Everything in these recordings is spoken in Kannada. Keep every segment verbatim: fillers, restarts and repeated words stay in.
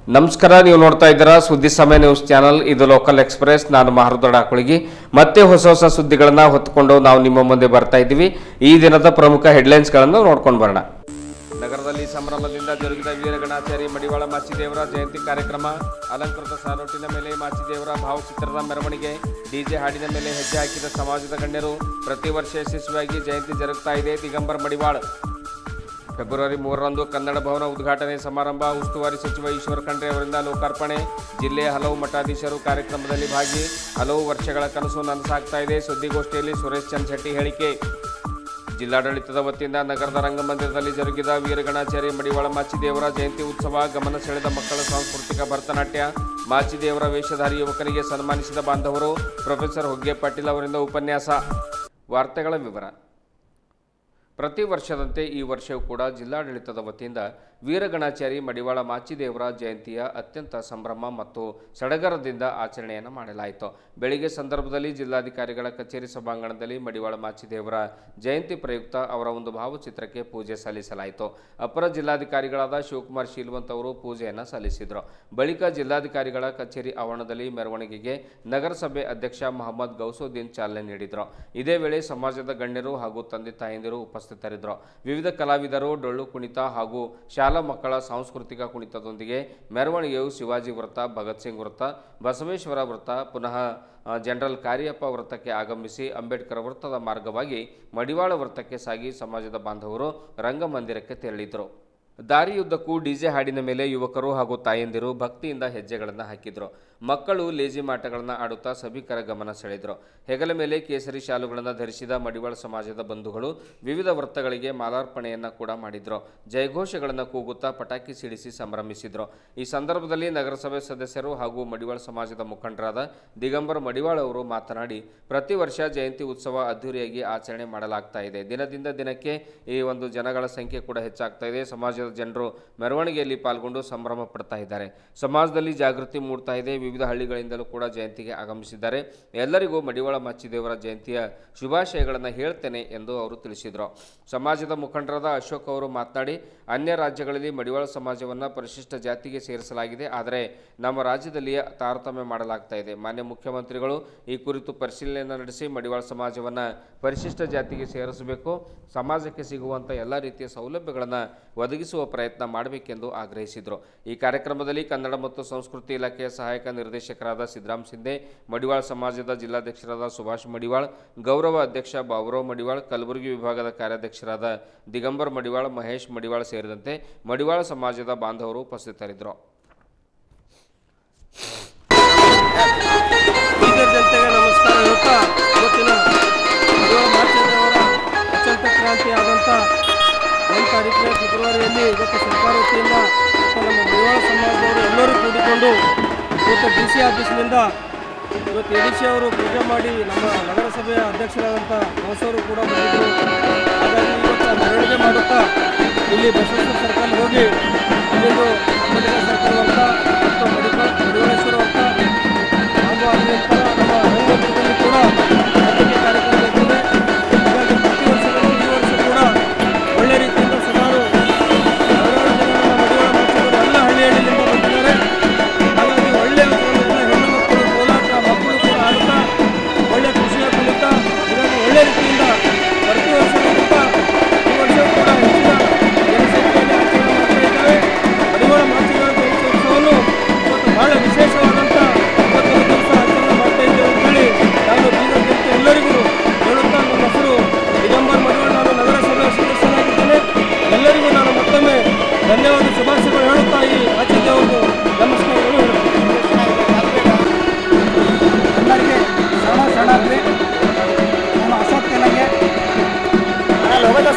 ನಮಸ್ಕಾರ, ನೀವು ನೋಡ್ತಾ ಇದ್ದೀರಾ ಸುದ್ದಿ ಸಮಯ ನ್ಯೂಸ್ ಚಾನಲ್. ಇದು ಲೋಕಲ್ ಎಕ್ಸ್ಪ್ರೆಸ್. ನಾನು ಮಹರುದೊಡ ಹಾಕೊಳಗಿ. ಮತ್ತೆ ಹೊಸ ಹೊಸ ಸುದ್ದಿಗಳನ್ನ ಹೊತ್ತುಕೊಂಡು ನಾವು ನಿಮ್ಮ ಮುಂದೆ ಬರ್ತಾ ಇದ್ದೀವಿ. ಈ ದಿನದ ಪ್ರಮುಖ ಹೆಡ್ಲೈನ್ಸ್ಗಳನ್ನು ನೋಡ್ಕೊಂಡು ಬರೋಣ. ನಗರದಲ್ಲಿ ಸಂಭ್ರಮದಿಂದ ಜರುಗಿದ ವೀರಗಣಾಚಾರಿ ಮಡಿವಾಳ ಮಾಚಿದೇವರ ಜಯಂತಿ ಕಾರ್ಯಕ್ರಮ. ಅಲಂಕೃತ ಸಾರೋಟಿನ ಮೇಲೆ ಮಾಚಿದೇವರ ಭಾವಚಿತ್ರದ ಮೆರವಣಿಗೆ, ಡಿಜೆ ಹಾಡಿನ ಮೇಲೆ ಹೆಜ್ಜೆ ಹಾಕಿದ ಸಮಾಜದ ಗಣ್ಯರು. ಪ್ರತಿ ವರ್ಷ ಯಶಸ್ವಿಯಾಗಿ ಜಯಂತಿ ಜರುಗುತ್ತಾ ಇದೆ. ದಿಗಂಬರ್ ಮಡಿವಾಳ. ಫೆಬ್ರವರಿ ಮೂರರಂದು ಕನ್ನಡ ಭವನ ಉದ್ಘಾಟನೆ ಸಮಾರಂಭ. ಉಸ್ತುವಾರಿ ಸಚಿವ ಈಶ್ವರ ಖಂಡ್ರೆ ಅವರಿಂದ ಲೋಕಾರ್ಪಣೆ. ಜಿಲ್ಲೆಯ ಹಲವು ಮಠಾಧೀಶರು ಕಾರ್ಯಕ್ರಮದಲ್ಲಿ ಭಾಗಿ. ಹಲವು ವರ್ಷಗಳ ಕನಸು ನನಸಾಗ್ತಾ ಇದೆ. ಸುದ್ದಿಗೋಷ್ಠಿಯಲ್ಲಿ ಸುರೇಶ್ ಚಂದ್ ಶೆಟ್ಟಿ ಹೇಳಿಕೆ. ಜಿಲ್ಲಾಡಳಿತದ ವತಿಯಿಂದ ನಗರದ ರಂಗಮಂದಿರದಲ್ಲಿ ಜರುಗಿದ ವೀರಗಣಾಚಾರಿ ಮಡಿವಾಳ ಮಾಚಿದೇವರ ಜಯಂತಿ ಉತ್ಸವ. ಗಮನ ಸೆಳೆದ ಮಕ್ಕಳ ಸಾಂಸ್ಕೃತಿಕ ಭರತನಾಟ್ಯ. ಮಾಚಿದೇವರ ವೇಷಧಾರಿ ಯುವಕರಿಗೆ ಸನ್ಮಾನಿಸಿದ ಬಾಂಧವರು. ಪ್ರೊಫೆಸರ್ ಹೊಗ್ಗೆ ಪಾಟೀಲ್ ಅವರಿಂದ ಉಪನ್ಯಾಸ. ವಾರ್ತೆಗಳ ವಿವರ. ಪ್ರತಿ ವರ್ಷದಂತೆ ಈ ವರ್ಷವೂ ಕೂಡ ಜಿಲ್ಲಾಡಳಿತದ ವತಿಯಿಂದ ವೀರಗಣಾಚಾರಿ ಮಡಿವಾಳ ಮಾಚಿದೇವರ ಜಯಂತಿಯ ಅತ್ಯಂತ ಸಂಭ್ರಮ ಮತ್ತು ಸಡಗರದಿಂದ ಆಚರಣೆಯನ್ನು ಮಾಡಲಾಯಿತು. ಬೆಳಿಗ್ಗೆ ಸಂದರ್ಭದಲ್ಲಿ ಜಿಲ್ಲಾಧಿಕಾರಿಗಳ ಕಚೇರಿ ಸಭಾಂಗಣದಲ್ಲಿ ಮಡಿವಾಳ ಮಾಚಿದೇವರ ಜಯಂತಿ ಪ್ರಯುಕ್ತ ಅವರ ಒಂದು ಭಾವಚಿತ್ರಕ್ಕೆ ಪೂಜೆ ಸಲ್ಲಿಸಲಾಯಿತು. ಅಪರ ಜಿಲ್ಲಾಧಿಕಾರಿಗಳಾದ ಶಿವಕುಮಾರ್ ಶೀಲ್ವಂತ್ ಅವರು ಪೂಜೆಯನ್ನು ಸಲ್ಲಿಸಿದರು. ಬಳಿಕ ಜಿಲ್ಲಾಧಿಕಾರಿಗಳ ಕಚೇರಿ ಆವರಣದಲ್ಲಿ ಮೆರವಣಿಗೆಗೆ ನಗರಸಭೆ ಅಧ್ಯಕ್ಷ ಮಹಮ್ಮದ್ ಗೌಸುದ್ದೀನ್ ಚಾಲನೆ ನೀಡಿದರು. ಇದೇ ವೇಳೆ ಸಮಾಜದ ಗಣ್ಯರು ಹಾಗೂ ತಂದೆ ತಾಯಂದಿರು ಉಪಸ್ಥಿತರಿದ್ದರು. ವಿವಿಧ ಕಲಾವಿದರು, ಡೊಳ್ಳು ಕುಣಿತ ಹಾಗೂ ಶಾಲಾ ಮಕ್ಕಳ ಸಾಂಸ್ಕೃತಿಕ ಕುಣಿತದೊಂದಿಗೆ ಮೆರವಣಿಗೆಯು ಶಿವಾಜಿ ವೃತ್ತ, ಭಗತ್ ಸಿಂಗ್ ವೃತ್ತ, ಬಸವೇಶ್ವರ ವೃತ್ತ, ಪುನಃ ಜನರಲ್ ಕಾರ್ಯಪ್ಪ ವೃತ್ತಕ್ಕೆ ಆಗಮಿಸಿ ಅಂಬೇಡ್ಕರ್ ವೃತ್ತದ ಮಾರ್ಗವಾಗಿ ಮಡಿವಾಳ ವೃತ್ತಕ್ಕೆ ಸಾಗಿ ಸಮಾಜದ ಬಾಂಧವರು ರಂಗಮಂದಿರಕ್ಕೆ ತೆರಳಿದರು. ದಾರಿಯುದ್ದಕ್ಕೂ ಡಿಜೆ ಹಾಡಿನ ಮೇಲೆ ಯುವಕರು ಹಾಗೂ ತಾಯಂದಿರು ಭಕ್ತಿಯಿಂದ ಹೆಜ್ಜೆಗಳನ್ನು ಹಾಕಿದರು. ಮಕ್ಕಳು ಲೇಜಿ ಮಾಟಗಳನ್ನು ಆಡುತ್ತಾ ಸಭಿಕರ ಗಮನ ಸೆಳೆದರು. ಹೆಗಲ ಮೇಲೆ ಕೇಸರಿ ಶಾಲುಗಳನ್ನು ಧರಿಸಿದ ಮಡಿವಾಳ ಸಮಾಜದ ಬಂಧುಗಳು ವಿವಿಧ ವೃತ್ತಗಳಿಗೆ ಮಾಲಾರ್ಪಣೆಯನ್ನು ಕೂಡ ಮಾಡಿದರು. ಜಯಘೋಷಗಳನ್ನು ಕೂಗುತ್ತಾ ಪಟಾಕಿ ಸಿಡಿಸಿ ಸಂಭ್ರಮಿಸಿದರು. ಈ ಸಂದರ್ಭದಲ್ಲಿ ನಗರಸಭೆ ಸದಸ್ಯರು ಹಾಗೂ ಮಡಿವಾಳ ಸಮಾಜದ ಮುಖಂಡರಾದ ದಿಗಂಬರ್ ಮಡಿವಾಳ ಅವರು ಮಾತನಾಡಿ, ಪ್ರತಿ ವರ್ಷ ಜಯಂತಿ ಉತ್ಸವ ಅದ್ದೂರಿಯಾಗಿ ಆಚರಣೆ ಮಾಡಲಾಗ್ತಾ ಇದೆ. ದಿನದಿಂದ ದಿನಕ್ಕೆ ಈ ಒಂದು ಜನಗಳ ಸಂಖ್ಯೆ ಕೂಡ ಹೆಚ್ಚಾಗ್ತಾ ಇದೆ. ಸಮಾಜದ ಜನರು ಮೆರವಣಿಗೆಯಲ್ಲಿ ಪಾಲ್ಗೊಂಡು ಸಂಭ್ರಮ ಪಡ್ತಾ ಇದ್ದಾರೆ. ಸಮಾಜದಲ್ಲಿ ಜಾಗೃತಿ ಮೂಡ್ತಾ ಇದೆ. ವಿವಿಧ ಹಳ್ಳಿಗಳಿಂದಲೂ ಕೂಡ ಜಯಂತಿಗೆ ಆಗಮಿಸಿದ್ದಾರೆ. ಎಲ್ಲರಿಗೂ ಮಡಿವಾಳ ಮಾಚಿದೇವರ ಜಯಂತಿಯ ಶುಭಾಶಯಗಳನ್ನು ಹೇಳ್ತೇನೆ ಎಂದು ಅವರು ತಿಳಿಸಿದರು. ಸಮಾಜದ ಮುಖಂಡರಾದ ಅಶೋಕ್ ಅವರು ಮಾತನಾಡಿ, ಅನ್ಯ ರಾಜ್ಯಗಳಲ್ಲಿ ಮಡಿವಾಳ ಸಮಾಜವನ್ನು ಪರಿಶಿಷ್ಟ ಜಾತಿಗೆ ಸೇರಿಸಲಾಗಿದೆ. ಆದರೆ ನಮ್ಮ ರಾಜ್ಯದಲ್ಲಿಯೇ ತಾರತಮ್ಯ ಮಾಡಲಾಗ್ತಾ ಇದೆ. ಮಾನ್ಯ ಮುಖ್ಯಮಂತ್ರಿಗಳು ಈ ಕುರಿತು ಪರಿಶೀಲನೆ ನಡೆಸಿ ಮಡಿವಾಳ ಸಮಾಜವನ್ನು ಪರಿಶಿಷ್ಟ ಜಾತಿಗೆ ಸೇರಿಸಬೇಕು. ಸಮಾಜಕ್ಕೆ ಸಿಗುವಂಥ ಎಲ್ಲ ರೀತಿಯ ಸೌಲಭ್ಯಗಳನ್ನು ಒದಗಿಸುವ ಪ್ರಯತ್ನ ಮಾಡಬೇಕೆಂದು ಆಗ್ರಹಿಸಿದರು. ಈ ಕಾರ್ಯಕ್ರಮದಲ್ಲಿ ಕನ್ನಡ ಮತ್ತು ಸಂಸ್ಕೃತಿ ಇಲಾಖೆಯ ಸಹಾಯಕ ನಿರ್ದೇಶಕರಾದ ಸಿದ್ದರಾಮ್ ಸಿಂಧೆ, ಮಡಿವಾಳ ಸಮಾಜದ ಜಿಲ್ಲಾಧ್ಯಕ್ಷರಾದ ಸುಭಾಷ್ ಮಡಿವಾಳ, ಗೌರವ ಅಧ್ಯಕ್ಷ ಬಾಬುರಾವ್ ಮಡಿವಾಳ, ಕಲಬುರಗಿ ವಿಭಾಗದ ಕಾರ್ಯಾಧ್ಯಕ್ಷರಾದ ದಿಗಂಬರ್ ಮಡಿವಾಳ, ಮಹೇಶ್ ಮಡಿವಾಳ ಸೇರಿದಂತೆ ಮಡಿವಾಳ ಸಮಾಜದ ಬಾಂಧವರು ಉಪಸ್ಥಿತರಿದ್ದರು. ಜನತೆಗೆ ನಮಸ್ಕಾರ ಹೇಳ್ತಾ, ಇವತ್ತಿನ ಮಡಿವಾಳ ಮಾಚಿದೇವರ ಅತ್ಯಂತ ಕ್ರಾಂತಿ ಆದಂಥ ಒಂದು ತಾರೀಕಿನ ಫೆಬ್ರವರಿಯಲ್ಲಿ ಇವತ್ತು ಸರ್ಕಾರ ವತಿಯಿಂದ ನಮ್ಮ ಮಡಿವಾಳ ಸಮಾಜದವರು ಎಲ್ಲರೂ ಕೂಡಿಕೊಂಡು ಇವತ್ತು ಡಿ ಸಿ ಆಫೀಸ್ನಿಂದ ಇವತ್ತು ಎ ಡಿ ಸಿ ಅವರು ಪೂಜೆ ಮಾಡಿ ನಮ್ಮ ನಗರಸಭೆಯ ಅಧ್ಯಕ್ಷರಾದಂಥ ಮಹಸೂರು ಕೂಡ ಬಂದಿದ್ದರು. ಹಾಗಾಗಿ ಇವತ್ತು ಮೆರವಣಿಗೆ ಮಾಡುತ್ತಾ ಇಲ್ಲಿ ಬಸವೇಶ್ವರ ಸರ್ಕಲ್ ಹೋಗಿ ಇಲ್ಲಿಂದು ಅಂಬೇಡ್ಕರ್ ಸರ್ಕಲ್ ಅಂತ ಮತ್ತು ಮಡಿವಾಳ ಮಡಿವಾಳೇಶ್ವರ ಅಂತ ಹಾಗೂ ಅಲ್ಲಿ ನಂತರ ನಮ್ಮ ರಂಗಮಂದಿರದಲ್ಲಿ ಕೂಡ ಪತ್ರಿಕೆ ಕಾರ್ಯಕ್ರಮ ಇರ್ತದೆ. ಹಾಗಾಗಿ ಪ್ರತಿ ವರ್ಷದಂತೆ ಈ ವರ್ಷ ಕೂಡ ಒಳ್ಳೆ ರೀತಿಯಿಂದ ಸುಮಾರು ಸಾವಿರಾರು ಜನ ನಮ್ಮ ಮಡಿವಾಳ ಮಾಚಿದೇವರು ಎಲ್ಲ ಹಳ್ಳಿ ಹಳ್ಳಿಯಿಂದ ಬಂದಿದ್ದಾರೆ. ಹಾಗಾಗಿ ಒಳ್ಳೆಯ ಎಲ್ಲ ಹೆಣ್ಣು ಮಕ್ಕಳು, ಕೋಲಾಟ ಮಕ್ಕಳು ಕೂಡ ಆಡುತ್ತಾ ಒಳ್ಳೆಯ ಖುಷಿಯ ಕುಣಿತ ಹೀಗಾಗಿ ಒಳ್ಳೆ ರೀತಿಯಿಂದ ಪ್ರತಿ ವರ್ಷಕ್ಕಿಂತ ಈ ವರ್ಷವೂ ಕೂಡ ಹೆಚ್ಚಿನ ಜನಸಂಖ್ಯೆಯಲ್ಲಿ ಆಚರಣೆ ಮಾಡ್ತಾ ಇದ್ದೇವೆ. ಮಡಿವಾಳ ಮಾಚಿದೇವರ ಜಯಂತಿ ಉತ್ಸವವನ್ನು ಇವತ್ತು ಬಹಳ ವಿಶೇಷವಾದಂಥ ಇವತ್ತೊಂದು ದಿವಸ ಆಚರಣೆ ಮಾಡ್ತಾ ಇದ್ದೇವೆ ಅಂತೇಳಿ ನಾನು ಬೀದರ್ ಜನತೆ ಎಲ್ಲರಿಗೂ ಹೇಳುತ್ತಾ, ನನ್ನ ಹೆಸರು ದಿಗಂಬರ್ ಮಡಿವಾಳ, ನಾನು ನಗರಸಭೆಯ ಸದಸ್ಯನಾಗಿದ್ದೇನೆ. ಎಲ್ಲರಿಗೂ ನಾನು ಮತ್ತೊಮ್ಮೆ ಧನ್ಯವಾದ ಶುಭಾಶಯಗಳು ಹೇಳುತ್ತಾ ಈ ಮಾಚಿದೇವರಿಗೂ ನಮಸ್ಕಾರಗಳು ಹೇಳುತ್ತೇನೆ. ಎಲ್ಲರಿಗೆ ಶರಣ ಶರಣಾರ್ಥಿ. ನಾನು ಅಶೋಕ್ ತೆಲಂಗೆ ಜಿಲ್ಲಾ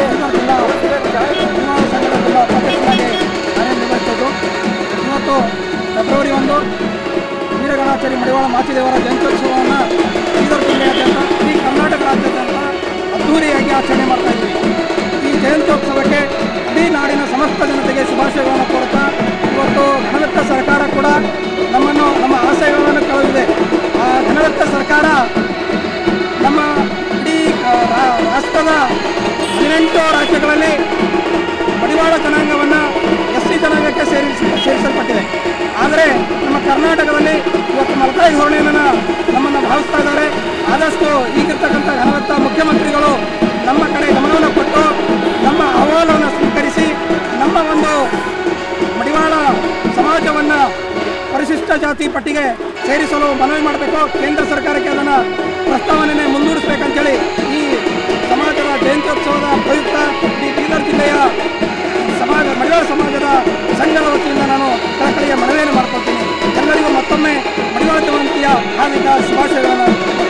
ಸಂಘದ ಜಿಲ್ಲಾ ಉಪಾಧ್ಯಕ್ಷರಾಗಿ ಕಾರ್ಯನಿರ್ವಹಿಸೋದು. ಇವತ್ತು ಫೆಬ್ರವರಿ ಒಂದು ವೀರಗಣಾಚಾರಿ ಮಡಿವಾಳ ಮಾಚಿದೇವರ ಜಯಂತ್ಯೋತ್ಸವವನ್ನು ಬೀದರ್ ಜಿಲ್ಲೆಯಾದ್ಯಂತ, ಇಡೀ ಕರ್ನಾಟಕ ರಾಜ್ಯಾದ್ಯಂತ ಅದ್ದೂರಿಯಾಗಿ ಆಚರಣೆ ಮಾಡ್ತಾ ಇದ್ದೀವಿ. ಈ ಜಯಂತ್ಯೋತ್ಸವಕ್ಕೆ ಇಡೀ ನಾಡಿನ ಸಮಸ್ತ ಜನತೆಗೆ ಶುಭಾಶಯಗಳನ್ನು ಕೋರುತ್ತಾ, ಇವತ್ತು ಘನವೆತ್ತ ಸರ್ಕಾರ ಕೂಡ ನಮ್ಮನ್ನು ನಮ್ಮ ಆಶಯಗಳನ್ನು ಕಳೆದಿದೆ. ಆ ಘನವೆತ್ತ ಸರ್ಕಾರ ನಮ್ಮ ಇಡೀ ರಾಷ್ಟ್ರದ ಹದಿನೆಂಟು ರಾಜ್ಯಗಳಲ್ಲಿ ಮಡಿವಾಳ ಜನಾಂಗವನ್ನು ಎಸ್ ಸಿ ಜನಾಂಗಕ್ಕೆ ಸೇರಿಸಿ ಸೇರಿಸಲ್ಪಟ್ಟಿದೆ. ಆದರೆ ನಮ್ಮ ಕರ್ನಾಟಕದಲ್ಲಿ ಇವತ್ತು ಮಲತಾಯಿ ಧೋರಣೆಯನ್ನು ನಮ್ಮನ್ನು ಭಾವಿಸ್ತಾ ಇದ್ದಾರೆ. ಆದಷ್ಟು ಈಗಿರ್ತಕ್ಕಂಥ ಘನವತ್ತ ಮುಖ್ಯಮಂತ್ರಿಗಳು ನಮ್ಮ ಕಡೆ ಗಮನವನ್ನು ಕೊಟ್ಟು ನಮ್ಮ ಅಹವಾಲನ್ನು ಸ್ವೀಕರಿಸಿ ನಮ್ಮ ಒಂದು ಮಡಿವಾಳ ಸಮಾಜವನ್ನು ಪರಿಶಿಷ್ಟ ಜಾತಿ ಪಟ್ಟಿಗೆ ಸೇರಿಸಲು ಮನವಿ ಮಾಡಬೇಕು. ಕೇಂದ್ರ ಸರ್ಕಾರಕ್ಕೆ ಅದನ್ನು ಪ್ರಸ್ತಾವನೆ ಮುಂದೂಡಿಸಬೇಕಂತೇಳಿ ಈ ಸಮಾಜದ ಜಯಂತ್ಯೋತ್ಸವದ ಪ್ರಯುಕ್ತ ಈ ಬೀದರ್ ಜಿಲ್ಲೆಯ ಸಮಾಜ ಮಡಿವಾಳ ಸಮಾಜದ ಸಂಘದ ವತಿಯಿಂದ ನಾನು ಕಳಕಳಿಯ ಮನವಿಯನ್ನು ಮಾಡ್ಕೊಳ್ತೀನಿ. ಎಲ್ಲರಿಗೂ ಮತ್ತೊಮ್ಮೆ ಮಡಿವಾಳ ಜಯಂತಿಯ ಹಾರ್ದಿಕ ಶುಭಾಶಯಗಳನ್ನು.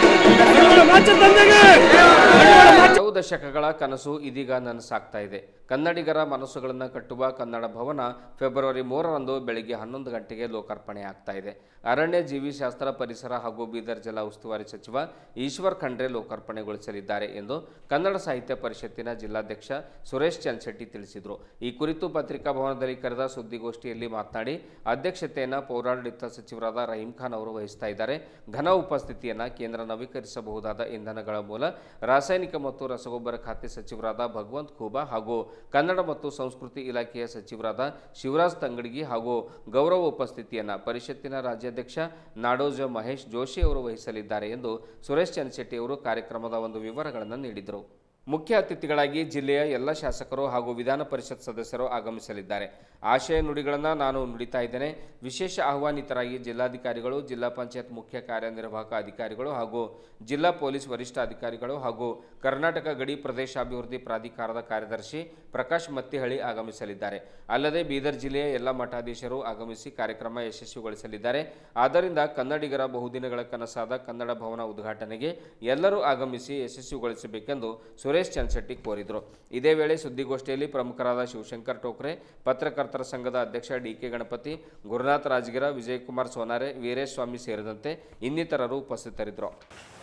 ಹಲವು ದಶಕಗಳ ಕನಸು ಇದೀಗ ನನಸಾಗ್ತಾ ಇದೆ. ಕನ್ನಡಿಗರ ಮನಸ್ಸುಗಳನ್ನು ಕಟ್ಟುವ ಕನ್ನಡ ಭವನ ಫೆಬ್ರವರಿ ಮೂರರಂದು ಬೆಳಗ್ಗೆ ಹನ್ನೊಂದು ಗಂಟೆಗೆ ಲೋಕಾರ್ಪಣೆ ಆಗ್ತಾ ಇದೆ. ಅರಣ್ಯ ಜೀವಿಶಾಸ್ತ್ರ, ಪರಿಸರ ಹಾಗೂ ಬೀದರ್ ಜಿಲ್ಲಾ ಉಸ್ತುವಾರಿ ಸಚಿವ ಈಶ್ವರ್ ಖಂಡ್ರೆ ಲೋಕಾರ್ಪಣೆಗೊಳಿಸಲಿದ್ದಾರೆ ಎಂದು ಕನ್ನಡ ಸಾಹಿತ್ಯ ಪರಿಷತ್ತಿನ ಜಿಲ್ಲಾಧ್ಯಕ್ಷ ಸುರೇಶ್ ಚನ್ಶೆಟ್ಟಿ ತಿಳಿಸಿದರು. ಈ ಕುರಿತು ಪತ್ರಿಕಾ ಭವನದಲ್ಲಿ ಕರೆದ ಸುದ್ದಿಗೋಷ್ಠಿಯಲ್ಲಿ ಮಾತನಾಡಿ, ಅಧ್ಯಕ್ಷತೆಯನ್ನು ಪೌರಾಡಳಿತ ಸಚಿವರಾದ ರಹೀಂ ಖಾನ್ ಅವರು ವಹಿಸ್ತಾ ಇದ್ದಾರೆ. ಘನ ಉಪಸ್ಥಿತಿಯನ್ನು ಕೇಂದ್ರ ನವೀಕರಿಸಬಹುದಾದ ಇಂಧನಗಳ ಮೂಲ, ರಾಸಾಯನಿಕ ಮತ್ತು ರಸಗೊಬ್ಬರ ಖಾತೆ ಸಚಿವರಾದ ಭಗವಂತ್ ಖೂಬಾ ಹಾಗೂ ಕನ್ನಡ ಮತ್ತು ಸಂಸ್ಕೃತಿ ಇಲಾಖೆಯ ಸಚಿವರಾದ ಶಿವರಾಜ್ ತಂಗಡಗಿ ಹಾಗೂ ಗೌರವ ಉಪಸ್ಥಿತಿಯನ್ನು ಪರಿಷತ್ತಿನ ರಾಜ್ಯಾಧ್ಯಕ್ಷ ನಾಡೋಜ ಮಹೇಶ್ ಜೋಶಿ ಅವರು ವಹಿಸಲಿದ್ದಾರೆ ಎಂದು ಸುರೇಶ್ ಚನ್ಶೆಟ್ಟಿ ಅವರು ಕಾರ್ಯಕ್ರಮದ ಒಂದು ವಿವರಗಳನ್ನು ನೀಡಿದರು. ಮುಖ್ಯ ಅತಿಥಿಗಳಾಗಿ ಜಿಲ್ಲೆಯ ಎಲ್ಲ ಶಾಸಕರು ಹಾಗೂ ವಿಧಾನ ಪರಿಷತ್ ಸದಸ್ಯರು ಆಗಮಿಸಲಿದ್ದಾರೆ. ಆಶಯ ನುಡಿಗಳನ್ನು ನಾನು ನುಡಿತಾ ಇದ್ದೇನೆ. ವಿಶೇಷ ಆಹ್ವಾನಿತರಾಗಿ ಜಿಲ್ಲಾಧಿಕಾರಿಗಳು, ಜಿಲ್ಲಾ ಪಂಚಾಯತ್ ಮುಖ್ಯ ಕಾರ್ಯನಿರ್ವಾಹಕ ಅಧಿಕಾರಿಗಳು ಹಾಗೂ ಜಿಲ್ಲಾ ಪೊಲೀಸ್ ವರಿಷ್ಠಾಧಿಕಾರಿಗಳು ಹಾಗೂ ಕರ್ನಾಟಕ ಗಡಿ ಪ್ರದೇಶಾಭಿವೃದ್ಧಿ ಪ್ರಾಧಿಕಾರದ ಕಾರ್ಯದರ್ಶಿ ಪ್ರಕಾಶ್ ಮತ್ತಿಹಳ್ಳಿ ಆಗಮಿಸಲಿದ್ದಾರೆ. ಅಲ್ಲದೆ ಬೀದರ್ ಜಿಲ್ಲೆಯ ಎಲ್ಲ ಮಠಾಧೀಶರು ಆಗಮಿಸಿ ಕಾರ್ಯಕ್ರಮ ಯಶಸ್ವಿಗೊಳಿಸಲಿದ್ದಾರೆ. ಆದ್ದರಿಂದ ಕನ್ನಡಿಗರ ಬಹುದಿನಗಳ ಕನಸಾದ ಕನ್ನಡ ಭವನ ಉದ್ಘಾಟನೆಗೆ ಎಲ್ಲರೂ ಆಗಮಿಸಿ ಯಶಸ್ವಿಗೊಳಿಸಬೇಕೆಂದು ಸುರೇಶ್ ಚನ್ಶೆಟ್ಟಿ ಕೋರಿದರು. ಇದೇ ವೇಳೆ ಸುದ್ದಿಗೋಷ್ಠಿಯಲ್ಲಿ ಪ್ರಮುಖರಾದ ಶಿವಶಂಕರ್ ಟೋಕ್ರೆ, ಪತ್ರಕರ್ತರ ಸಂಘದ ಅಧ್ಯಕ್ಷ ಡಿ ಕೆ ಗಣಪತಿ, ಗುರುನಾಥ್ ರಾಜಗಿರ, ವಿಜಯಕುಮಾರ್ ಸೋನಾರೆ, ವೀರೇಶ್ ಸ್ವಾಮಿ ಸೇರಿದಂತೆ ಇನ್ನಿತರರು ಉಪಸ್ಥಿತರಿದ್ದರು.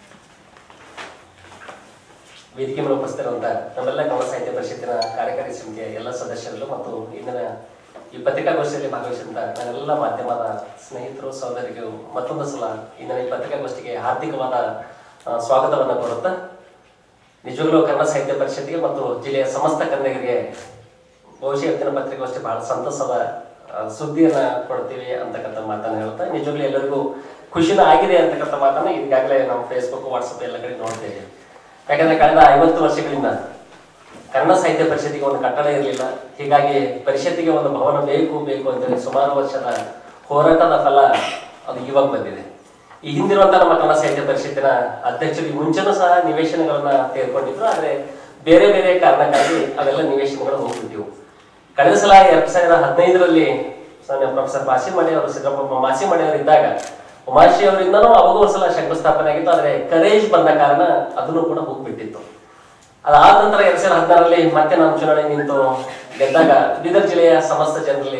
ವೇದಿಕೆ ಮೇಲೆ ಉಪಸ್ಥಿತರಿರುವಂತಹ ನಮ್ಮೆಲ್ಲ ಕನ್ನಡ ಸಾಹಿತ್ಯ ಪರಿಷತ್ತಿನ ಕಾರ್ಯಕಾರಿ ಸಮಿತಿಯ ಎಲ್ಲ ಸದಸ್ಯರು ಮತ್ತು ಇಂದಿನ ಈ ಪತ್ರಿಕಾಗೋಷ್ಠಿಯಲ್ಲಿ ಭಾಗವಹಿಸಿದಂತ ನನ್ನೆಲ್ಲ ಮಾಧ್ಯಮದ ಸ್ನೇಹಿತರು, ಸಹೋದರಿಗಳು ಮತ್ತೊಂದು ಸಲ ಇಂದಿನ ಈ ಪತ್ರಿಕಾಗೋಷ್ಠಿಗೆ ಹಾರ್ದಿಕವಾದ ಸ್ವಾಗತವನ್ನು ಕೋರುತ್ತಾ, ನಿಜವಾಗ್ಲೂ ಕನ್ನಡ ಸಾಹಿತ್ಯ ಪರಿಷತ್ತಿಗೆ ಮತ್ತು ಜಿಲ್ಲೆಯ ಸಮಸ್ತ ಕನ್ನಡಿಗರಿಗೆ ಬಹುಶಃ ಇವತ್ತಿನ ಪತ್ರಿಕಾಗೋಷ್ಠಿ ಬಹಳ ಸಂತಸದ ಸುದ್ದಿಯನ್ನ ಕೊಡ್ತೀವಿ ಅಂತಕ್ಕಂಥ ಮಾತನ್ನು ಹೇಳ್ತಾ, ನಿಜವಾಗ್ಲೂ ಎಲ್ಲರಿಗೂ ಖುಷಿನ ಆಗಿದೆ ಅಂತಕ್ಕಂಥ ಮಾತನ್ನ ಈಗಾಗಲೇ ನಾವು ಫೇಸ್ಬುಕ್, ವಾಟ್ಸಪ್ ಎಲ್ಲ ಕಡೆ ನೋಡ್ತೇವೆ. ಯಾಕಂದ್ರೆ ಕಳೆದ ಐವತ್ತು ವರ್ಷಗಳಿಂದ ಕನ್ನಡ ಸಾಹಿತ್ಯ ಪರಿಷತ್ತಿಗೆ ಒಂದು ಕಟ್ಟಡ ಇರಲಿಲ್ಲ. ಹೀಗಾಗಿ ಪರಿಷತ್ತಿಗೆ ಒಂದು ಭವನ ಬೇಕು ಬೇಕು ಅಂತೇಳಿ ಸುಮಾರು ವರ್ಷದ ಹೋರಾಟದ ಫಲ ಅದು ಇವಾಗ ಬಂದಿದೆ. ಈ ಹಿಂದಿರುವಂತ ನಮ್ಮ ಕನ್ನಡ ಸಾಹಿತ್ಯ ಪರಿಷತ್ತಿನ ಅಧ್ಯಕ್ಷರು ಮುಂಚೆನೂ ಸಹ ನಿವೇಶನಗಳನ್ನ ತೆಗೆದುಕೊಂಡಿದ್ರು. ಆದ್ರೆ ಬೇರೆ ಬೇರೆ ಕಾರಣಕ್ಕಾಗಿ ಅವೆಲ್ಲ ನಿವೇಶನಗಳು ಹೋಗ್ಬಿಟ್ಟಿವು. ಕಳೆದ ಸಲ ಎರಡ್ ಸಾವಿರದ ಹದಿನೈದರಲ್ಲಿ ಪ್ರೊಫೆಸರ್ ಮಾಸಿಮಣಿ ಅವರು, ಸಿದ್ದರಾಮಯ್ಯ ಮಾಸಿಮಣಿ ಅವರು ಇದ್ದಾಗ ಉಮಾಶ್ರೀ ಅವರಿಂದನೂ ಅವಾಗ ಒಂದ್ಸಲ ಶಂಕುಸ್ಥಾಪನೆ ಆಗಿತ್ತು. ಆದ್ರೆ ಕರೇಜ್ ಬಂದ ಕಾರಣ ಅದನ್ನು ಕೂಡ ಹೋಗ್ಬಿಟ್ಟಿತ್ತು. ಅದಾದ ನಂತರ ಎರಡ್ ಸಾವಿರದ ಹದಿನಾರರಲ್ಲಿ ಮತ್ತೆ ನಾನು ಚುನಾವಣೆ ನಿಂತು ಗೆದ್ದಾಗ ಬೀದರ್ ಜಿಲ್ಲೆಯ ಸಮಸ್ತ ಜನರಲ್ಲಿ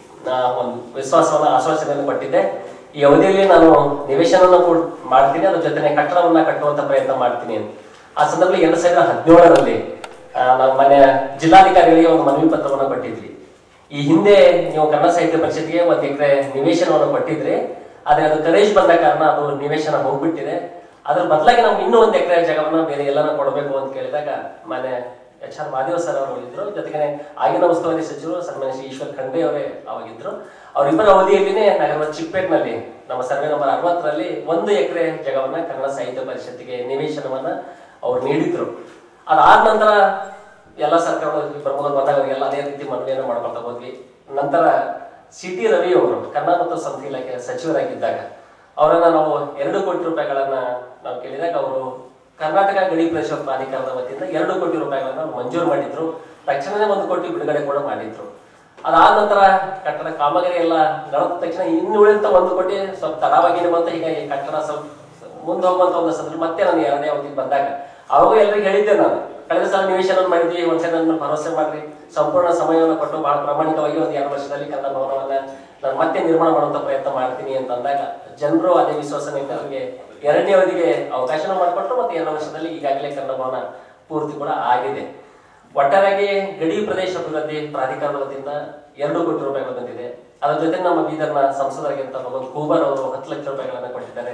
ಒಂದು ವಿಶ್ವಾಸವನ್ನ, ಆಶ್ವಾಸನೆಯನ್ನು ಕೊಟ್ಟಿದ್ದೆ. ಈ ಅವಧಿಯಲ್ಲಿ ನಾನು ನಿವೇಶನವನ್ನು ಕೂಡ ಮಾಡ್ತೀನಿ, ಅದ್ರ ಜೊತೆ ಕಟ್ಟಡವನ್ನ ಕಟ್ಟುವಂತ ಪ್ರಯತ್ನ ಮಾಡ್ತೀನಿ ಅಂತ. ಆ ಸಂದರ್ಭದಲ್ಲಿ ಎರಡ್ ಸಾವಿರದ ಹದಿನೇಳರಲ್ಲಿ ನಾವು ಮನೆ ಜಿಲ್ಲಾಧಿಕಾರಿಗಳಿಗೆ ಒಂದು ಮನವಿ ಪತ್ರವನ್ನು ಕೊಟ್ಟಿದ್ವಿ. ಈ ಹಿಂದೆ ನೀವು ಕನ್ನಡ ಸಾಹಿತ್ಯ ಪರಿಷತ್ಗೆ ಒಂದ್ ಎಕರೆ ನಿವೇಶನವನ್ನು ಕೊಟ್ಟಿದ್ರಿ, ಆದ್ರೆ ಅದು ಕರೇಜ್ ಬಂದ ಕಾರಣ ಅದು ನಿವೇಶನ ಹೋಗ್ಬಿಟ್ಟಿದೆ. ಅದ್ರ ಬದಲಾಗಿ ನಮ್ಗೆ ಇನ್ನೂ ಒಂದ್ ಎಕರೆ ಜಾಗವನ್ನ ಬೇರೆ ಎಲ್ಲಾನ ಕೊಡಬೇಕು ಅಂತ ಕೇಳಿದಾಗ ಮನೆ ಎಚ್ ಆರ್ ಮಾದೇವ್ ಸರ್ ಅವರು ಇದ್ರು, ಜೊತೆಗೆ ಆಗಿನ ಉಸ್ತುವಾರಿ ಸಚಿವರು ಸನ್ಮಾನ್ಯ ಶ್ರೀ ಈಶ್ವರ್ ಖಂಡ್ರೆ ಅವರೇ ಅವಾಗಿದ್ರು. ಅವರಿಬ್ಬರ ಅವಧಿಯಲ್ಲಿನೇ ನಗರದ ಚಿಕ್ಕಪೇಟ್ನಲ್ಲಿ ನಮ್ಮ ಸರ್ವೆ ನಂಬರ್ ಅರವತ್ತರಲ್ಲಿ ಒಂದು ಎಕರೆ ಜಾಗವನ್ನ ಕನ್ನಡ ಸಾಹಿತ್ಯ ಪರಿಷತ್ತಿಗೆ ನಿವೇಶನವನ್ನ ಅವ್ರು ನೀಡಿದ್ರು. ಅದಾದ ನಂತರ ಎಲ್ಲ ಸರ್ಕಾರಗಳು ಪ್ರಮುಖ ಬಂದಾಗ ಅವರಿಗೆಲ್ಲ ಅದೇ ರೀತಿ ಮನವಿಯನ್ನು ಮಾಡ್ಕೊಳ್ತಾ ಹೋದ್ವಿ. ನಂತರ ಸಿ ಟಿ ರವಿ ಅವರು ಕನ್ನಡ ಮತ್ತು ಸಂಸ್ಕೃತಿ ಇಲಾಖೆ ಸಚಿವರಾಗಿದ್ದಾಗ ಅವರನ್ನ ನಾವು ಎರಡು ಕೋಟಿ ರೂಪಾಯಿಗಳನ್ನ ನಾವು ಕೇಳಿದಾಗ ಅವರು ಕರ್ನಾಟಕ ಗಡಿ ಪ್ರದೇಶ ಪ್ರಾಧಿಕಾರದ ವತಿಯಿಂದ ಎರಡು ಕೋಟಿ ರೂಪಾಯಿಗಳನ್ನ ಮಂಜೂರು ಮಾಡಿದ್ರು. ತಕ್ಷಣನೇ ಒಂದು ಕೋಟಿ ಬಿಡುಗಡೆ ಕೂಡ ಮಾಡಿದ್ರು. ಅದಾದ ನಂತರ ಕಟ್ಟಡ ಕಾಮಗಾರಿ ಎಲ್ಲ ನಡೆದ ತಕ್ಷಣ ಇನ್ನು ಉಳಿದಂತ ಒಂದು ಕೋಟಿ ಸ್ವಲ್ಪ ತಡವಾಗಿನೇ ಬಂತ. ಹೀಗಾಗಿ ಕಟ್ಟಡ ಸ್ವಲ್ಪ ಮುಂದೆ ಹೋಗುವಂತ ಒಂದು ಸಂದರ್ಭ ಮತ್ತೆ ನಾನು ಎರಡನೇ ಅವಧಿಗೆ ಬಂದಾಗ ಅವಾಗ ಎಲ್ರಿಗೂ ಹೇಳಿದ್ದೆ, ನಾನು ಕಳೆದ ಸಲ ನಿವೇಶನ ಮಾಡಿದ್ವಿ, ಒಂದ್ಸಲ ನನ್ನ ಭರವಸೆ ಮಾಡ್ರಿ, ಸಂಪೂರ್ಣ ಸಮಯವನ್ನು ಕೊಟ್ಟು ಬಹಳ ಪ್ರಾಮಾಣಿಕವಾಗಿ ಒಂದು ಎರಡು ವರ್ಷದಲ್ಲಿ ಕನ್ನಡ ಭವನವನ್ನ ನಾನು ಮತ್ತೆ ನಿರ್ಮಾಣ ಮಾಡುವಂತ ಪ್ರಯತ್ನ ಮಾಡ್ತೀನಿ ಅಂತ ಅಂದಾಗ ಜನರು ಅದೇ ವಿಶ್ವಾಸನ ಇಟ್ಟು ಅವರಿಗೆ ಎರಡನೇ ಅವಧಿಗೆ ಅವಕಾಶನ ಮಾಡಿಕೊಟ್ರು. ಮತ್ತೆ ಎರಡು ವರ್ಷದಲ್ಲಿ ಈಗಾಗಲೇ ಕನ್ನಡ ಭವನ ಪೂರ್ತಿ ಕೂಡ ಆಗಿದೆ. ಒಟ್ಟಾರೆಯಾಗಿ ಗಡಿ ಪ್ರದೇಶ ಅಭಿವೃದ್ಧಿ ಪ್ರಾಧಿಕಾರದ ವತಿಯಿಂದ ಎರಡು ಕೋಟಿ ರೂಪಾಯಿಗಳು ಬಂದಿದೆ. ಅದರ ಜೊತೆ ನಮ್ಮ ಬೀದರ್ನ ಸಂಸದರಾಗಿರ್ತ ಭಗವಂತ್ ಖೂಬಾರ್ ಅವರು ಹತ್ತು ಲಕ್ಷ ರೂಪಾಯಿಗಳನ್ನ ಕೊಟ್ಟಿದ್ದಾರೆ.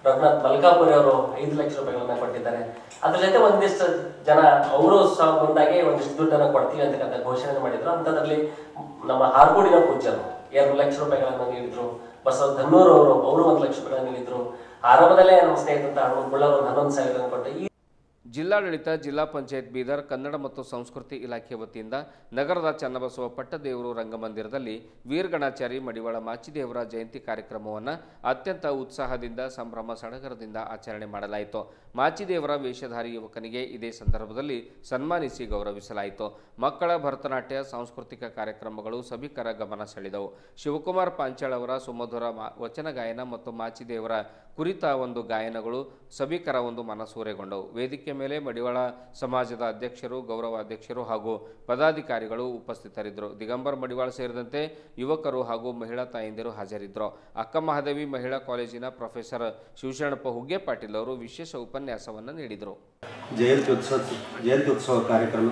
ರಘುನಾಥ್ ಮಲ್ಕಾಪುರಿ ಅವರು ಐದು ಲಕ್ಷ ರೂಪಾಯಿಗಳನ್ನ ಕೊಟ್ಟಿದ್ದಾರೆ. ಅದ್ರ ಜೊತೆ ಒಂದಿಷ್ಟು ಜನ ಅವರು ಸಹ ಮುಂದಾಗಿ ಒಂದಿಷ್ಟು ದುಡ್ಡನ್ನು ಕೊಡ್ತೀವಿ ಅಂತಕ್ಕಂಥ ಘೋಷಣೆ ಮಾಡಿದ್ರು. ಅಂಥದ್ರಲ್ಲಿ ನಮ್ಮ ಹಾರ್ಕೋಡಿನ ಪೂಜ್ಯರು ಎರಡು ಲಕ್ಷ ರೂಪಾಯಿಗಳನ್ನ ನೀಡಿದ್ರು. ಬಸವ ಧನ್ನೂರ್ ಅವರು ಅವರು ಒಂದು ಲಕ್ಷ ರೂಪಾಯಿಗಳನ್ನ ನೀಡಿದ್ರು. ಆರಂಭದಲ್ಲೇ ನಮ್ಮ ಸ್ನೇಹಿತಂತ ಹನುಮಂತ ಬುಳ್ಳವರು ಒಂದು ಹನ್ನೊಂದು ಸಾವಿರ ಕೊಟ್ಟು ಈ ಜಿಲ್ಲಾಡಳಿತ, ಜಿಲ್ಲಾ ಪಂಚಾಯತ್ ಬೀದರ್, ಕನ್ನಡ ಮತ್ತು ಸಂಸ್ಕೃತಿ ಇಲಾಖೆ ವತಿಯಿಂದ ನಗರದ ಚನ್ನಬಸವ ಪಟ್ಟದೇವರು ರಂಗಮಂದಿರದಲ್ಲಿ ವೀರಗಣಾಚಾರಿ ಮಡಿವಾಳ ಮಾಚಿದೇವರ ಜಯಂತಿ ಕಾರ್ಯಕ್ರಮವನ್ನು ಅತ್ಯಂತ ಉತ್ಸಾಹದಿಂದ ಸಂಭ್ರಮ ಸಡಗರದಿಂದ ಆಚರಣೆ ಮಾಡಲಾಯಿತು. ಮಾಚಿದೇವರ ವೇಷಧಾರಿ ಯುವಕನಿಗೆ ಇದೇ ಸಂದರ್ಭದಲ್ಲಿ ಸನ್ಮಾನಿಸಿ ಗೌರವಿಸಲಾಯಿತು. ಮಕ್ಕಳ ಭರತನಾಟ್ಯ, ಸಾಂಸ್ಕೃತಿಕ ಕಾರ್ಯಕ್ರಮಗಳು ಸಭಿಕರ ಗಮನ ಸೆಳೆದವು. ಶಿವಕುಮಾರ್ ಪಾಂಚಾಳ್ ಅವರ ಸುಮಧುರ ವಚನ ಗಾಯನ ಮತ್ತು ಮಾಚಿದೇವರ ಕುರಿತ ಒಂದು ಗಾಯನಗಳು ಸಭಿಕರ ಒಂದು ಮನಸೂರೆಗೊಂಡವು. ವೇದಿಕೆ ಮೇಲೆ ಮಡಿವಾಳ ಸಮಾಜದ ಅಧ್ಯಕ್ಷರು, ಗೌರವ ಅಧ್ಯಕ್ಷರು ಹಾಗೂ ಪದಾಧಿಕಾರಿಗಳು ಉಪಸ್ಥಿತರಿದ್ದರು. ದಿಗಂಬರ್ ಮಡಿವಾಳ ಸೇರಿದಂತೆ ಯುವಕರು ಹಾಗೂ ಮಹಿಳಾ ತಾಯಂದಿರು ಹಾಜರಿದ್ದರು. ಅಕ್ಕಮಹಾದೇವಿ ಮಹಿಳಾ ಕಾಲೇಜಿನ ಪ್ರೊಫೆಸರ್ ಶಿವಶರಣಪ್ಪ ಹುಗ್ಗೆ ಪಾಟೀಲ್ ಅವರು ವಿಶೇಷ ಉಪನ್ಯಾಸವನ್ನು ನೀಡಿದರು. ಜಯಂತಿ ಉತ್ಸವ ಜಯಂತಿ ಉತ್ಸವ ಕಾರ್ಯಕ್ರಮ.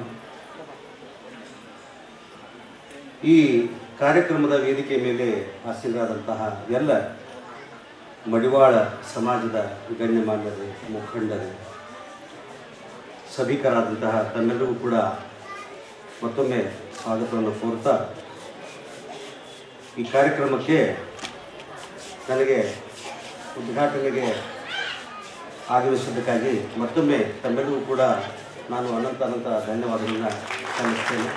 ಈ ಕಾರ್ಯಕ್ರಮದ ವೇದಿಕೆ ಮೇಲೆ ಆಸೀನರಾದಂತಹ ಎಲ್ಲ ಮಡಿವಾಳ ಸಮಾಜದ ಗಣ್ಯಮಾನ್ಯರು, ಮುಖಂಡರು, ಸಭಿಕರಾದಂತಹ ತಮ್ಮೆಲ್ಲರಿಗೂ ಕೂಡ ಮತ್ತೊಮ್ಮೆ ಸ್ವಾಗತವನ್ನು ಕೋರ್ತಾ ಈ ಕಾರ್ಯಕ್ರಮಕ್ಕೆ ನನಗೆ ಉದ್ಘಾಟನೆಗೆ ಆಗಮಿಸಿದ್ದಕ್ಕಾಗಿ ಮತ್ತೊಮ್ಮೆ ತಮ್ಮೆಲ್ಲರಿಗೂ ಕೂಡ ನಾನು ಅನಂತ ಅನಂತ ಧನ್ಯವಾದಗಳನ್ನು ಸಲ್ಲಿಸ್ತೇನೆ.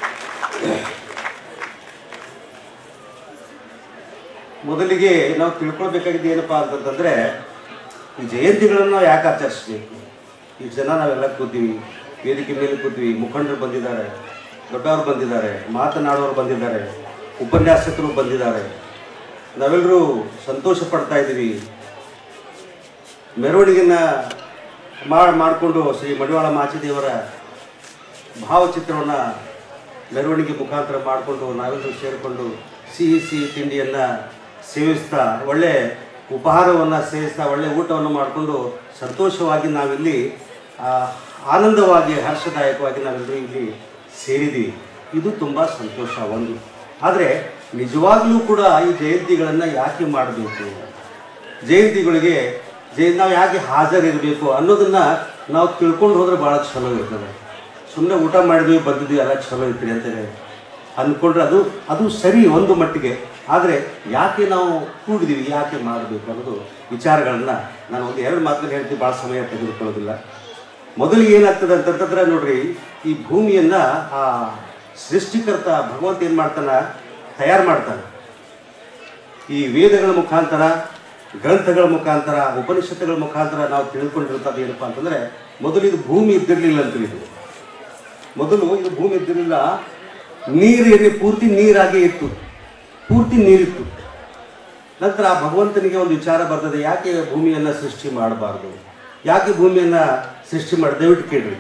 ಮೊದಲಿಗೆ ನಾವು ತಿಳ್ಕೊಳ್ಬೇಕಾಗಿದ್ದು ಏನಪ್ಪ ಅಂತಂತಂದರೆ, ಈ ಜಯಂತಿಗಳನ್ನು ನಾವು ಯಾಕೆ ಆಚರಿಸಬೇಕು? ಈ ಜನ ನಾವೆಲ್ಲ ಕೂತೀವಿ, ವೇದಿಕೆ ಮೇಲೆ ಕೂತೀವಿ, ಮುಖಂಡರು ಬಂದಿದ್ದಾರೆ, ದೊಡ್ಡವರು ಬಂದಿದ್ದಾರೆ, ಮಾತನಾಡೋರು ಬಂದಿದ್ದಾರೆ, ಉಪನ್ಯಾಸಕರು ಬಂದಿದ್ದಾರೆ, ನಾವೆಲ್ಲರೂ ಸಂತೋಷ ಪಡ್ತಾ ಇದ್ದೀವಿ. ಮೆರವಣಿಗೆಯನ್ನು ಮಾಡಿಕೊಂಡು ಶ್ರೀ ಮಡಿವಾಳ ಮಾಚಿದೇವರ ಭಾವಚಿತ್ರವನ್ನು ಮೆರವಣಿಗೆ ಮುಖಾಂತರ ಮಾಡಿಕೊಂಡು ನಾವೆಲ್ಲರೂ ಸೇರಿಕೊಂಡು ಸಿಹಿ ಸಿಹಿ ತಿಂಡಿಯನ್ನು ಸೇವಿಸ್ತಾ, ಒಳ್ಳೆ ಉಪಹಾರವನ್ನು ಸೇವಿಸ್ತಾ, ಒಳ್ಳೆ ಊಟವನ್ನು ಮಾಡಿಕೊಂಡು ಸಂತೋಷವಾಗಿ ನಾವಿಲ್ಲಿ ಆನಂದವಾಗಿ ಹರ್ಷದಾಯಕವಾಗಿ ನಾವೆಲ್ಲರೂ ಇಲ್ಲಿ ಸೇರಿದ್ದೀವಿ. ಇದು ತುಂಬ ಸಂತೋಷ ಒಂದು. ಆದರೆ ನಿಜವಾಗಲೂ ಕೂಡ ಈ ಜಯಂತಿಗಳನ್ನು ಯಾಕೆ ಮಾಡಬೇಕು, ಜಯಂತಿಗಳಿಗೆ ಜಯ ನಾವು ಯಾಕೆ ಹಾಜರಿರಬೇಕು ಅನ್ನೋದನ್ನು ನಾವು ತಿಳ್ಕೊಂಡು ಹೋದರೆ ಭಾಳ ಚಲೋ ಇರ್ತದೆ. ಸುಮ್ಮನೆ ಊಟ ಮಾಡಿದ್ವಿ ಬಂದಿದ್ವಿ ಎಲ್ಲ ಚಲೋ ಇರ್ತೀರಿ ಅಂತೇಳಿ ಅಂದ್ಕೊಂಡ್ರೆ ಅದು ಅದು ಸರಿ ಒಂದು ಮಟ್ಟಿಗೆ. ಆದರೆ ಯಾಕೆ ನಾವು ಕೂಡಿದ್ದೀವಿ, ಯಾಕೆ ಮಾಡಬೇಕು ಅನ್ನೋದು ವಿಚಾರಗಳನ್ನು ನಾನು ಒಂದು ಎರಡು ಮಾತಲ್ಲಿ ಹೇಳ್ತೀವಿ, ಭಾಳ ಸಮಯ ತೆಗೆದುಕೊಳ್ಳೋದಿಲ್ಲ. ಮೊದಲಿಗೆ ಏನಾಗ್ತದೆ ಅಂತಂತಂದ್ರೆ ನೋಡ್ರಿ, ಈ ಭೂಮಿಯನ್ನು ಆ ಸೃಷ್ಟಿಕರ್ತ ಭಗವಂತ ಏನು ಮಾಡ್ತಾನೆ, ತಯಾರು ಮಾಡ್ತಾನೆ. ಈ ವೇದಗಳ ಮುಖಾಂತರ, ಗ್ರಂಥಗಳ ಮುಖಾಂತರ, ಉಪನಿಷತ್ತುಗಳ ಮುಖಾಂತರ ನಾವು ತಿಳ್ಕೊಂಡಿರ್ತದ್ದು ಏನಪ್ಪ ಅಂತಂದರೆ, ಮೊದಲು ಇದು ಭೂಮಿ ಇದ್ದಿರಲಿಲ್ಲ ಅಂತ. ಇದು ಮೊದಲು ಇದು ಭೂಮಿ ಇದ್ದಿರಲಿಲ್ಲ, ನೀರು ಪೂರ್ತಿ ನೀರಾಗೇ ಇತ್ತು, ಪೂರ್ತಿ ನೀರಿತ್ತು. ನಂತರ ಆ ಭಗವಂತನಿಗೆ ಒಂದು ವಿಚಾರ ಬರ್ತದೆ, ಯಾಕೆ ಭೂಮಿಯನ್ನು ಸೃಷ್ಟಿ ಮಾಡಬಾರ್ದು, ಯಾಕೆ ಭೂಮಿಯನ್ನು ಸೃಷ್ಟಿ ಮಾಡಿ, ದಯವಿಟ್ಟು ಕೇಳ್ರಿ,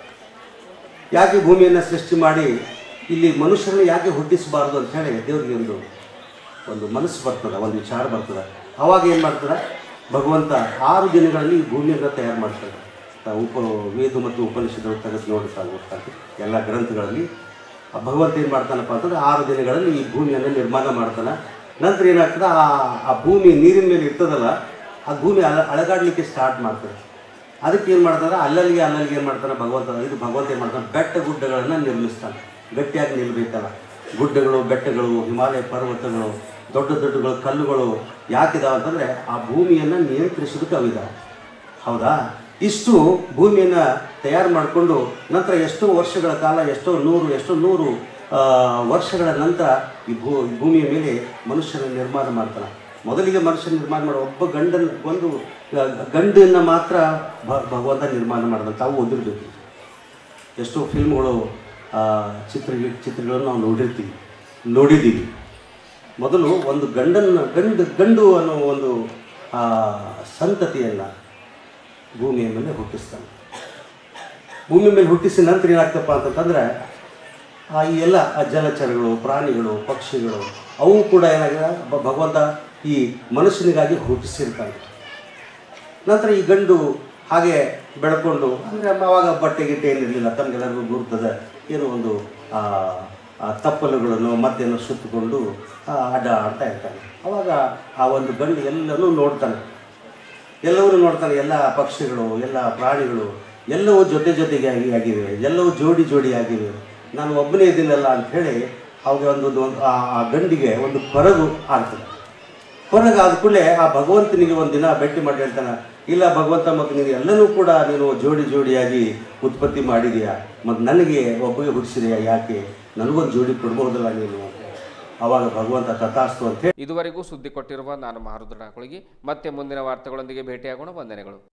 ಯಾಕೆ ಭೂಮಿಯನ್ನು ಸೃಷ್ಟಿ ಮಾಡಿ ಇಲ್ಲಿ ಮನುಷ್ಯರನ್ನು ಯಾಕೆ ಹುಟ್ಟಿಸಬಾರ್ದು ಅಂತ ಹೇಳಿ ದೇವರಿಗೆ ಒಂದು ಒಂದು ಮನಸ್ಸು ಬರ್ತದೆ, ಒಂದು ವಿಚಾರ ಬರ್ತದೆ. ಆವಾಗ ಏನು ಮಾಡ್ತಾರೆ, ಭಗವಂತ ಆರು ದಿನಗಳಲ್ಲಿ ಈ ಭೂಮಿಯನ್ನು ತಯಾರು ಮಾಡ್ತಾರೆ. ಉಪ ವೇದ ಮತ್ತು ಉಪನಿಷತ್ತುಗಳು ತೆಗೆದು ನೋಡ್ತಾ ಹೋಗ್ತಾರೆ ಎಲ್ಲ ಗ್ರಂಥಗಳಲ್ಲಿ. ಆ ಭಗವಂತ ಏನು ಮಾಡ್ತಾನಪ್ಪ ಅಂತಂದರೆ ಆರು ದಿನಗಳಲ್ಲಿ ಈ ಭೂಮಿಯನ್ನು ನಿರ್ಮಾಣ ಮಾಡ್ತಾನೆ. ನಂತರ ಏನಾಗ್ತದೆ, ಆ ಆ ಭೂಮಿ ನೀರಿನ ಮೇಲೆ ಇರ್ತದಲ್ಲ, ಆ ಭೂಮಿ ಅಲ ಅಳಗಾಡಲಿಕ್ಕೆ ಸ್ಟಾರ್ಟ್ ಮಾಡ್ತಾರೆ. ಅದಕ್ಕೆ ಏನು ಮಾಡ್ತಾರೆ, ಅಲ್ಲಲ್ಲಿಗೆ ಅಲ್ಲಲ್ಲಿಗೆ ಏನು ಮಾಡ್ತಾನೆ ಭಗವಂತ, ಇದು ಭಗವಂತ ಏನು ಮಾಡ್ತಾನೆ, ಬೆಟ್ಟ ಗುಡ್ಡಗಳನ್ನು ನಿರ್ಮಿಸ್ತಾನೆ. ಗಟ್ಟಿಯಾಗಿ ನಿಲ್ಲಬೇಕಲ್ಲ, ಗುಡ್ಡಗಳು, ಬೆಟ್ಟಗಳು, ಹಿಮಾಲಯ ಪರ್ವತಗಳು, ದೊಡ್ಡ ದೊಡ್ಡಗಳು, ಕಲ್ಲುಗಳು ಯಾಕಿದಾವೆ ಅಂತಂದರೆ ಆ ಭೂಮಿಯನ್ನು ನಿಯಂತ್ರಿಸೋದಕ್ಕೆ ಅವಿದಾವೆ. ಹೌದಾ? ಇಷ್ಟು ಭೂಮಿಯನ್ನು ತಯಾರು ಮಾಡಿಕೊಂಡು ನಂತರ ಎಷ್ಟೋ ವರ್ಷಗಳ ಕಾಲ, ಎಷ್ಟೋ ನೂರು ಎಷ್ಟೋ ನೂರು ವರ್ಷಗಳ ನಂತರ ಈ ಭೂ ಭೂಮಿಯ ಮೇಲೆ ಮನುಷ್ಯನ ನಿರ್ಮಾಣ ಮಾಡ್ತಾನೆ. ಮೊದಲಿಗೆ ಮನುಷ್ಯನ ನಿರ್ಮಾಣ ಮಾಡೋ ಒಬ್ಬ ಗಂಡನ ಒಂದು ಗಂಡನ್ನು ಮಾತ್ರ ಭಗವಂತ ನಿರ್ಮಾಣ ಮಾಡಿದ. ತಾವು ಓದಿರಬೇಕು, ಎಷ್ಟೋ ಫಿಲ್ಮ್ಗಳು, ಚಿತ್ರ ಚಿತ್ರಗಳನ್ನು ನಾವು ನೋಡಿರ್ತೀವಿ, ನೋಡಿದ್ದೀವಿ. ಮೊದಲು ಒಂದು ಗಂಡನ್ನು ಗಂಡು ಗಂಡು ಅನ್ನೋ ಒಂದು ಸಂತತಿಯನ್ನು ಭೂಮಿಯ ಮೇಲೆ ಹುಟ್ಟಿಸ್ತಾನೆ. ಭೂಮಿ ಮೇಲೆ ಹುಟ್ಟಿಸಿ ನಂತರ ಏನಾಗ್ತಪ್ಪ ಅಂತಂತಂದರೆ ಈ ಎಲ್ಲ ಜಲಚರಗಳು, ಪ್ರಾಣಿಗಳು, ಪಕ್ಷಿಗಳು ಅವು ಕೂಡ ಏನಾಗಿದೆ, ಭಗವಂತ ಈ ಮನುಷ್ಯನಿಗಾಗಿ ಹುಟ್ಟಿಸಿರ್ತಾನೆ. ನಂತರ ಈ ಗಂಡು ಹಾಗೆ ಬೆಳ್ಕೊಂಡು, ಅಂದರೆ ಆವಾಗ ಬಟ್ಟೆ ಗಿಟ್ಟೆ ಏನಿರಲಿಲ್ಲ, ತಮಗೆಲ್ಲರಿಗೂ ಗುರುತದ ಏನೋ ಒಂದು ತಪ್ಪಲುಗಳನ್ನು ಮತ್ತೇನೋ ಸುತ್ತಕೊಂಡು ಅಡ್ಡ ಆಡ್ತಾ ಇರ್ತಾನೆ. ಆವಾಗ ಆ ಒಂದು ಗಂಡು ಎಲ್ಲನೂ ನೋಡ್ತಾನೆ. ಎಲ್ಲವರು ನೋಡ್ತಾನೆ, ಎಲ್ಲ ಪಕ್ಷಿಗಳು, ಎಲ್ಲ ಪ್ರಾಣಿಗಳು ಎಲ್ಲವೂ ಜೊತೆ ಜೊತೆಗೆ ಆಗಿ ಆಗಿವೆ, ಎಲ್ಲವೂ ಜೋಡಿ ಜೋಡಿ ಆಗಿವೆ, ನಾನು ಒಬ್ಬನೇ ಇದ್ದೀನಲ್ಲ ಅಂಥೇಳಿ ಅವಾಗ ಒಂದು ಒಂದು ಆ ಗಂಡಿಗೆ ಒಂದು ಕೊರಗು ಆಗ್ತದೆ. ಕೊರಗು ಆದ ಕೂಡಲೇ ಆ ಭಗವಂತನಿಗೆ ಒಂದು ದಿನ ಭೇಟಿ ಮಾಡಿ ಹೇಳ್ತಾನೆ, ಇಲ್ಲ ಭಗವಂತ, ಮತ್ತು ನೀನು ಎಲ್ಲನೂ ಕೂಡ ನೀನು ಜೋಡಿ ಜೋಡಿಯಾಗಿ ಉತ್ಪತ್ತಿ ಮಾಡಿದೆಯಾ, ಮತ್ತು ನನಗೆ ಒಬ್ಬಗೆ ಹುಟ್ಟಿಸಿದೆಯಾ, ಯಾಕೆ ನನಗೊಂದು ಜೋಡಿ ಕೊಡ್ಬೋದಲ್ಲ ನೀನು? ಆವಾಗ ಭಗವಂತ ತಥಾಸ್ತು ಅಂತ ಹೇಳಿ. ಇದುವರೆಗೂ ಸುದ್ದಿ ಕೊಟ್ಟಿರುವ ನಾನು ಮಾರುದ್ರಾಕುಳಿಗಿ. ಮತ್ತೆ ಮುಂದಿನ ವಾರ್ತೆಗಳೊಂದಿಗೆ ಭೇಟಿಯಾಗೋಣ. ವಂದನೆಗಳು.